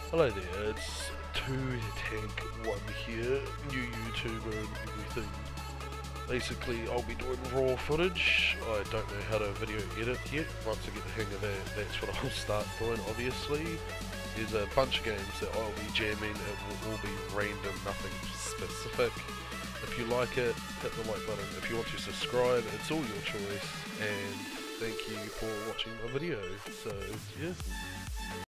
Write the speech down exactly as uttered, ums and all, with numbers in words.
Hello there, it's two Tank one here, new YouTuber and everything. Basically, I'll be doing raw footage. I don't know how to video edit yet. Once I get the hang of that, that's what I'll start doing, obviously. There's a bunch of games that I'll be jamming. It will all be random, nothing specific. If you like it, hit the like button. If you want to subscribe, it's all your choice. And thank you for watching my video. So, yeah.